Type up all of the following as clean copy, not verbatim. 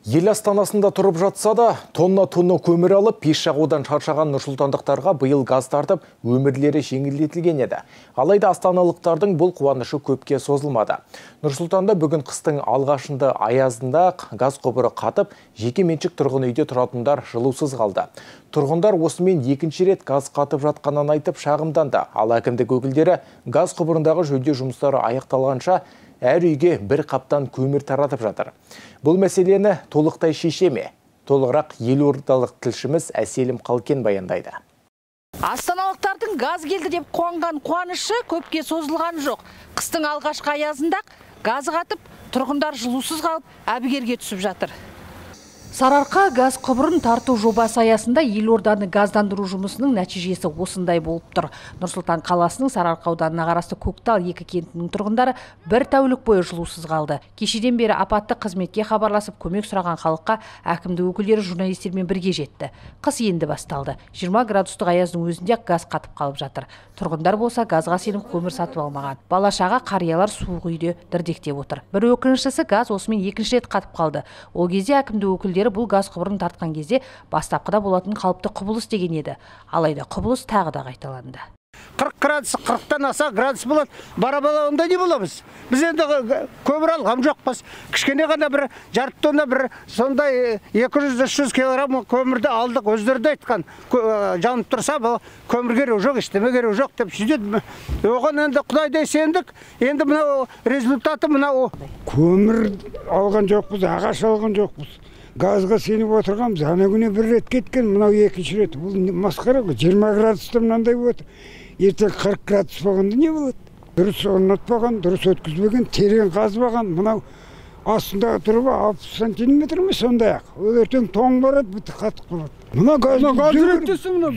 Ел астанасында тұрып жатса да, тонна көмір алып, пеш жағудан шаршаған нұрсұлтандықтарға биыл газ тартып, өмірлері жеңілдетілген еді. Алайда астаналықтардың бұл қуанышы көпке созылмады. Нұрсұлтанда бүгін қыстың алғашында аязында газ құбыры қатып, жеке меншік тұрғын үйде тұратындар жылусыз қалды. Тұрғындар осымен екінші рет газ қатып жатқанын айтып шағымданды. Ал әкімдік өкілдері газ құбырындағы жөндеу жұмыстары аяқталғанша әр үйге бір қаптан көмір таратып жатыр. Бұл мәселені толықтай шеше ме? Толығырақ елордалық тілшіміз Әселім Қалкен баяндайды. Астаналықтардың газ келді деп қуанған қуанышы көпке созылған жоқ. Қыстың алғашқы аязында газ қатып, тұрғындар жылусыз қалып, әбігерге түсіп жатыр. Сарыарқа газ құбырын тарту жобасы аясында елорданы газдандыру жұмысының нәтижесі осындай болып тұр. Нұрсұлтан қаласының Сарыарқа ауданына қарасты Көктал екі кентінің тұрғындары бір тәулік бойы жылусыз қалды. Кешеден бері апатты қызметке хабарласып көмек сұраған халыққа әкімдік өкілдері журналистермен бірге жетті. Қыс енді басталды. 20 градустық аяздың өзінде газ қатып қалып жатыр. Тұрғындар болса газға сеніп көмір сатып алмаған. Бала-шаға, қариялар суық үйде дірдектеп отыр. Бір өкініштісі газ осымен екінші рет қатып қалды. Ол кезде әкімдік өкілдері бұл газ құбырын тартқан кезде бастапқыда болатын қалыпты құбылыс деген еді. Алайда құбылыс тағы да қайталанды. 40 градус, 40-тан аса градус болады. Бара-бара онда не боламыз? Біз енді көмір алған жоқпыз. Кішкене ғана бір жарты тонна бір сондай 200-300 килограмм көмірді алдық. Өздері айтқан, жанып тұрса, бұл көмір керек жоқ, ештеме керек жоқ деп сөйтеді. Оған енді Құдайдай сендік. Енді мынау результаты мынау. Көмір алған жоқпыз, ағаш алған жоқпыз. Газға сеніп отырғанбыз, ана күні бір рет кеткен, мынау екінші рет. Бұл масқара ғой, 20 градуста мынандай болды. Ертең 40 градус болғанда не болады? Дұрыс орнатпаған, дұрыс өткізбеген, терең қазбаған, мынау астында тұрып 60 сантиметр ме сондай ақ. Ол ертең тоң барады, бітті қатып қалады. Мына газ жүректесі мына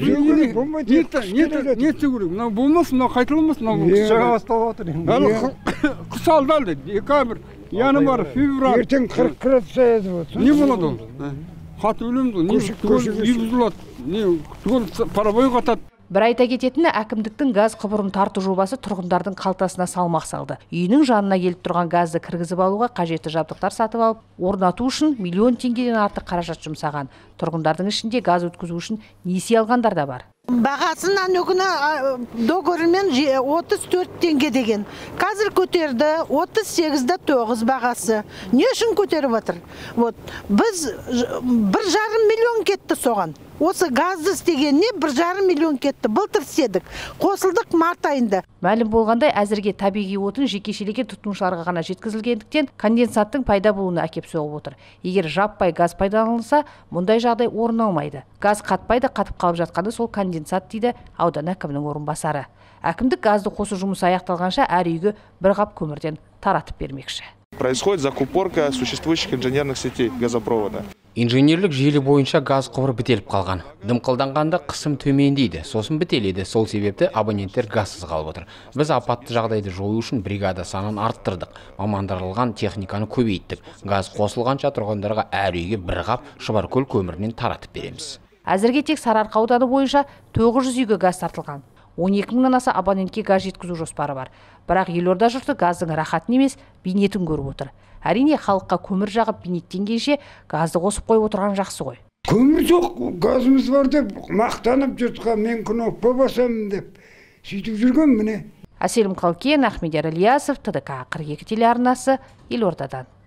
нетсе керек. Мына болмас, мына қайтылмас, мына шыға басталып отыр. Қыс алды, декабрь, январь, февраль. Ертең 40 градус аяз болады. Не болады ол? Қатып өлеміз ол. Не бұзылады, не парабой қатады. Бір айта кететіні әкімдіктің газ құбырын тарту жобасы тұрғындардың қалтасына салмақ салды. Үйінің жанына келіп тұрған газды кіргізіп алуға қажетті жабдықтар сатып алып, орнату үшін миллион теңгеден артық қаражат жұмсаған. Тұрғындардың ішінде газ өткізу үшін несие алғандар да бар. Бағасын анығына доғырымен 34 теңге деген. Қазір көтерді 38-де 9 бағасы. Не үшін көтеріп отыр? Біз 1,5 миллион кетті соған. Осы газды істегенне 1,5 миллион кетті. Былтыр істедік. Қосылдық март айында. Мәлім болғандай, әзірге табиғи отын жекешелеген тұтынушыларға ғана жеткізілгендіктен конденсаттың пайда болуына әкеп соғып отыр. Егер жаппай газ пайдаланылса, мұндай жағдай орын алмайды. Газ қатпайды, қатып қалып жатқаны сол конденсат дейді аудан әкімінің орынбасары. Әкімдік газды қосу жұмысы аяқталғанша әр үйге бір қап көмірден таратып бермекші. Происходит закупорка существующих инженерных сетей газопровода. Инженерлік желі бойынша газ құбыры бітеліп қалған. Дымқылданғанда қысым төмендейді, сосын бітеледі. Сол себепті абоненттер газсыз қалып отыр. Біз апатты жағдайды жою үшін бригада санын арттырдық. Мамандырылған техниканы көбейттік. Газ қосылғанша тұрғындарға әр үйге бір қап Шұбаркөл көмірінен таратып береміз. Әзірге тек Сарыарқа ауданы бойынша 900 үйге газ тартылған. 12 мыңнан аса абонентке газ жеткізу жоспары бар. Бірақ елорда жұрты газдың рахатын емес, бейнетін көріп отыр. Әрине, халыққа көмір жағып бейнеттенгенше газды қосып қойып отырған жақсы ғой. Көмір жоқ, газымыз бар деп мақтанып жұртқа мен кнопка басамын деп сөйтіп жүрген міне. Әселім Қалкен, Ахмедияр Ильясов, ТДК 42 телеарнасы, Елордадан.